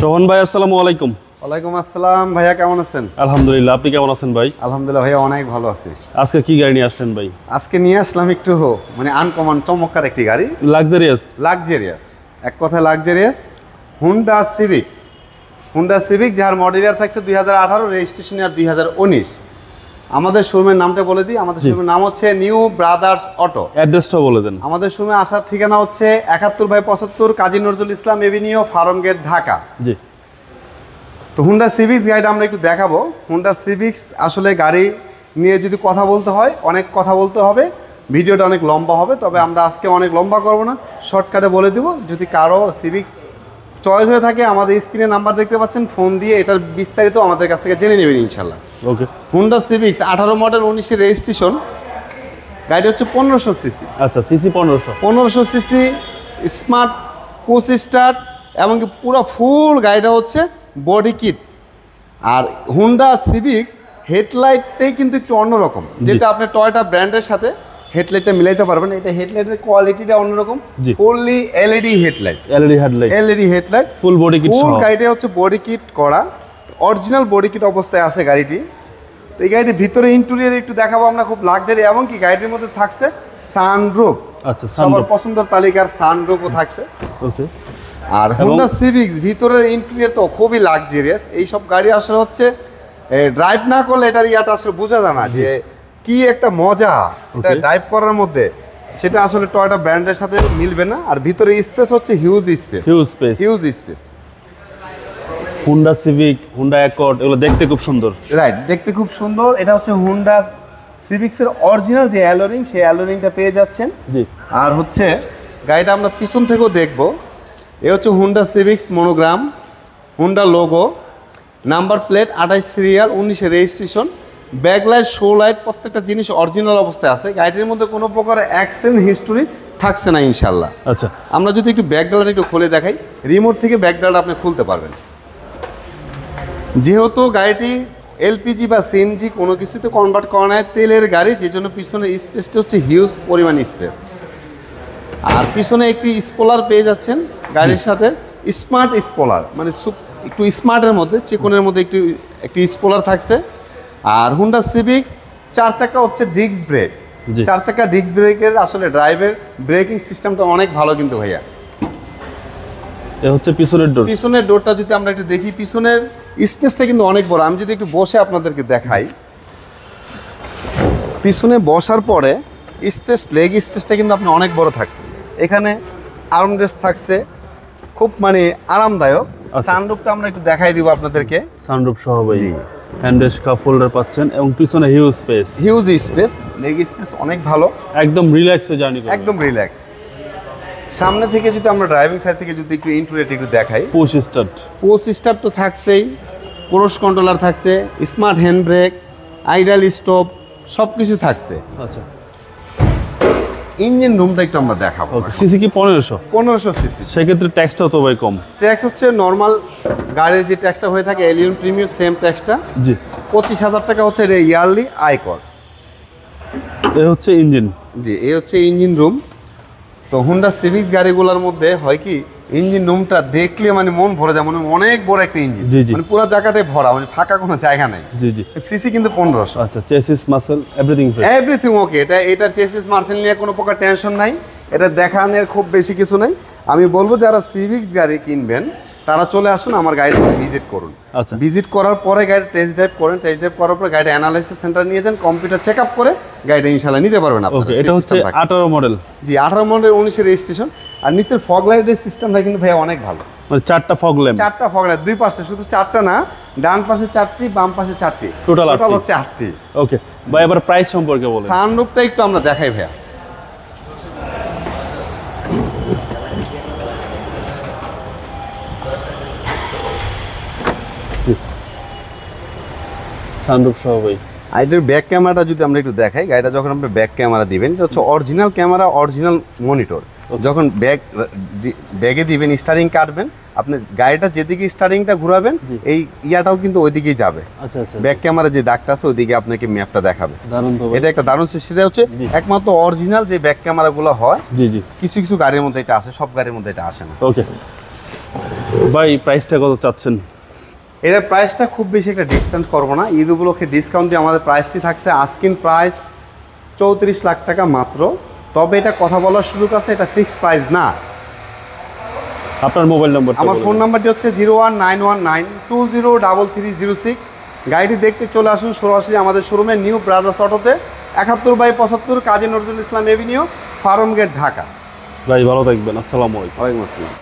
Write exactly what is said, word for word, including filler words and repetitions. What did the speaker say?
সোহন ভাই আসসালামু আলাইকুম। ওয়ালাইকুম আসসালাম ভাইয়া, কেমন আছেন? আলহামদুলিল্লাহ, আপনি কেমন আছেন ভাই? আলহামদুলিল্লাহ ভাইয়া, অনেক ভালো আছি। আজকে কি গাড়ি নিয়ে আসছেন ভাই? আজকে নিয়ে আসলাম একটু মানে আনকমন চমৎকার একটি গাড়ি, লাক্সারিয়াস। লাক্সারিয়াস এক কথায় luxurious Honda Civics. Honda Civic যার মডেল ইয়ার থাকছে দুই হাজার আঠারো, রেজিস্ট্রেশন ইয়ার দুই হাজার উনিশ। আমাদের শোরুমের নামটা বলে দিই, আমাদের শোরুমের নাম হচ্ছে নিউ ব্রাদার্স অটো। অ্যাড্রেসটা বলে দেন। আমাদের শোরুমে আসার ঠিকানা হচ্ছে একাত্তর বাই পঁচাত্তর কাজী নজরুল ইসলাম এভিনিউ, ফার্মগেট, ঢাকা। জি। তো হুন্ডা সিভিক্স গাড়িটা আমরা একটু দেখাবো। হুন্ডা সিভিক্স আসলে গাড়ি নিয়ে যদি কথা বলতে হয় অনেক কথা বলতে হবে, ভিডিওটা অনেক লম্বা হবে, তবে আমরা আজকে অনেক লম্বা করব না, শর্টকাটে বলে দেবো। যদি কারো সিভিক্স চয়েস হয়ে থাকে আমাদের স্ক্রিনে নাম্বার দেখতে পাচ্ছেন, ফোন দিয়ে এটার বিস্তারিত আমাদের কাছ থেকে জেনে নেবেন ইনশাল্লাহ। ওকে। হুন্ডা সিভিক্স আঠারো মডেল, উনিশের রেজিস্ট্রেশন, গাড়িটা হচ্ছে পনেরোশো সিসি। আচ্ছা, সিসি পনেরোশো পনেরোশো সিসি, স্মার্ট পুশ স্টার্ট, এমনকি পুরো ফুল গাড়িটা হচ্ছে বডি কিট। আর হুন্ডা সিভিক্স হেডলাইটটাই কিন্তু একটু অন্যরকম, যেটা আপনি টয়োটা ব্র্যান্ডের সাথে হেডলাইটটা মিলাইতে পারবেন। এটা হেডলাইটের কোয়ালিটিটা অন্যরকম, fully LED headlight. LED headlight LED headlight full body kit. Full গাড়িটা হচ্ছে বডি কিট করা, অরিজিনাল বডি কিট অবস্থায় আছে গাড়িটি। এই গাড়িটির ভিতরে ইন্টেরিয়র একটু দেখাবো আমরা, খুব লাক্সারি। এবং কি গাড়িটির মধ্যে থাকছে সানরুফ। আচ্ছা, সবার পছন্দের তালিকার সানরুফও থাকছে। ওকে। আর হুন্ডা সিভিক্স ভিতরের ইন্টেরিয়র তো খুবই লাক্সারিয়াস। এই সব গাড়ি আসলে হচ্ছে ড্রাইভ না করলে এটার ইয়াটা আসলে বোঝা যায় না যে কি একটা মজা এটা ড্রাইভ করার মধ্যে, সেটা আসলে টয়োটা ব্র্যান্ডের সাথে মিলবে না। আর ভিতরে স্পেস হচ্ছে huge space, huge space huge space. Honda Civic, Honda Accord, এগুলো দেখতে খুব সুন্দর। রাইট, দেখতে খুব সুন্দর। এটা হচ্ছে হুন্ডা সিভিক্সের অরিজিনাল যে অ্যালোরিং, সেই অ্যালোরিংটা পেয়ে যাচ্ছেন। জি। আর হচ্ছে গাড়িটা আমরা পিছন থেকেও দেখবো। এ হচ্ছে Honda Civics monogram, Honda logo, number plate আঠাইশ সিরিয়াল, উনিশে রেজিস্ট্রেশন, ব্যাকলাইট, শো লাইট, প্রত্যেকটা জিনিস অরিজিনাল অবস্থায় আছে। গাড়িটির মধ্যে কোনো প্রকার অ্যাক্সিডেন্ট হিস্টোরি থাকছে না ইনশাল্লাহ। আচ্ছা, আমরা যদি একটু ব্যাকডালাটা একটু খুলে দেখাই, রিমোট থেকে ব্যাকডালাটা আপনি খুলতে পারবেন। যেহেতু গাড়িটি এলপিজি বা সিএনজি কোনো কিছুতে কনভার্ট করা নাই, তেলের গাড়ি, যে জন্য পিছনের স্পেসটা হচ্ছে হিউজ পরিমাণ স্পেস। আর পিছনে একটি স্পলার পেয়ে যাচ্ছেন গাড়ির সাথে, স্মার্ট স্পলার, মানে একটু স্মার্টের মধ্যে, চিকনের মধ্যে একটু একটি স্পলার থাকছে। আর হুন্ডা সিভিক্স চার চাকা হচ্ছে ডিস্ক ব্রেক, চার চাকা ডিস্ক ব্রেকের আসলে ড্রাইভের ব্রেকিং সিস্টেমটা অনেক ভালো কিন্তু ভাইয়া। এ হচ্ছে পিছনের ডোর। পিছনের ডোরটা যদি আমরা একটু দেখি, পিছনের স্পেসটা কিন্তু অনেক বড়। আমি যদি একটু বসে আপনাদেরকে দেখাই, পিছনে বসার পরে স্পেস, লেগ স্পেসটা কিন্তু আপনি অনেক বড় থাকছে। এখানে আর্মরেস্ট থাকছে, খুব মানে আরামদায়ক। সানরুফটা আমরা একটু দেখাই দিব আপনাদেরকে। সানরুফ সহ ভাই, হ্যান্ডরেস্ট কাপ হোল্ডার পাচ্ছেন এবং পিছনে huge space, huge space, leg space অনেক ভালো, একদম রিল্যাক্সে জার্নি করবেন, একদম রিল্যাক্স। সামনে থেকে যদি আমরা ড্রাইভিং সাইড থেকে যদি একটু ইন্টেরিয়র একটু দেখাই, পুশ স্টার্ট, পুশ স্টার্ট তো থাকছেই, ক্রুজ কন্ট্রোলার থাকছে, smart hand brake, idle stop, সব কিছু থাকছে। আচ্ছা, ইঞ্জিন রুমটা একটু আমরা দেখাবো। সিসি কি পনেরোশো? পনেরোশো সিসি। সেক্ষেত্রে ট্যাক্সটাও তো ভাই কম। ট্যাক্স হচ্ছে নর্মাল গাড়ির যে ট্যাক্সটা হয়ে থাকে এলিয়ন প্রিমিয়াম, সেম ট্যাক্সটা। জি। পঁচিশ হাজার টাকা হচ্ছে ইয়ারলি আয়কর। এ হচ্ছে ইঞ্জিন। জি, এই হচ্ছে ইঞ্জিন রুম। তো হুন্ডা সিভিক্স গাড়িগুলোর মধ্যে হয় কি, ইঞ্জিন রুমটা দেখলে মানে মন ভরে যায়, মানে অনেক বড় একটা ইঞ্জিন, মানে পুরো জায়গাটাই ভরা, মানে ফাঁকা কোনো জায়গা নাই। জি জি। সিসি কিন্তু পনেরোশো। আচ্ছা, chassis muscle everything everything okay. এটা এটার চেসিস মার্সেল নিয়ে কোনো প্রকার টেনশন নাই, এটা দেখানোর খুব বেশি কিছু নাই। আমি বলবো যারা সিভিক্স গাড়ি কিনবেন তারা চলে আসুন, আমার গাড়িটা ভিজিট করুন। আচ্ছা, ভিজিট করার পরে গাড়ি টেস্ট ড্রাইভ করেন, টেস্ট ড্রাইভ করার পরে গাড়িটা অ্যানালাইসিস সেন্টার নিয়ে যান, কম্পিউটার চেক আপ করে গাড়িটা ইনশাআল্লাহ নিতে পারবেন আপনারা। ওকে, এটা হচ্ছে আঠারো মডেল। জি, আঠারো মডেল, উনিশের রেজিস্ট্রেশন। আর নিচের ফগ লাইটের সিস্টেমটা কিন্তু ভাই অনেক ভালো, মানে চারটা ফগ ল্যাম্প, চারটা ফগ লাইট, দুই পাশে, শুধু চারটা না, ডান পাশে চারটি, বাম পাশে চারটি, টোটাল টোটাল হচ্ছে আটটি। ওকে ভাই, এবার প্রাইস সম্পর্কে বলেন। সানরুফটা একটু আমরা দেখাই ভাইয়া। সানরুফ সহ ভাই, এটার ব্যাক ক্যামেরাটা যদি আমরা একটু দেখাই, গাড়িটা যখন আপনি ব্যাক ক্যামেরা দিবেন, এটা হচ্ছে অরিজিনাল ক্যামেরা, অরিজিনাল মনিটর। যখন ব্যাগ ব্যাগে দিবেন, স্টারিং কাটবেন, আপনি গাড়িটা যেদিকে স্টারিংটা ঘুরাবেন এই ইয়াটাও কিন্তু ওইদিকেই যাবে। আচ্ছা আচ্ছা, ব্যাক ক্যামেরা যে দাগটা আছে ওইদিকে আপনাকে ম্যাপটা দেখাবে। দারুণ তো, এটা একটা দারুণ সিস্টেম। হচ্ছে একমাত্র অরিজিনাল যে ব্যাক ক্যামেরাগুলো হয়, জি জি, কিছু কিছু গাড়ির মধ্যে এটা আছে, সব গাড়ির মধ্যে এটা আসে না। ওকে। ভাই প্রাইসটা কত চাচ্ছেন? এর প্রাইসটা খুব বেশি একটা ডিসকাউন্ট করবো না, ঈদ উপলক্ষে ডিসকাউন্ট দিয়ে আমাদের প্রাইসটি থাকছে আস্কিন প্রাইস চৌত্রিশ লাখ টাকা মাত্র। তবে এটা কথা বলার সুযোগ আছে, এটা ফিক্সড প্রাইস না। আপনার মোবাইল নম্বর? আমার ফোন নাম্বারটি হচ্ছে zero one nine one nine two zero double three zero six. গাড়িটি দেখতে চলে আসুন সরাসরি আমাদের শোরুমে, নিউ ব্রাদার্স অটোতে, একাত্তর বাই পঁচাত্তর কাজী নজরুল ইসলাম এভিনিউ, ফার্মগেট, ঢাকা। ভাই ভালো থাকবেন, আসসালামু আলাইকুম। ওয়ালাইকুম আসসালাম।